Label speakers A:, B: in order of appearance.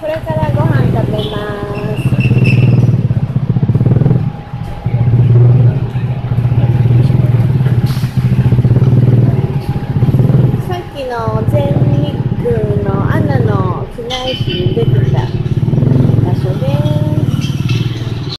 A: これからご飯食べます。さっきの全日空のアナの機内誌に出て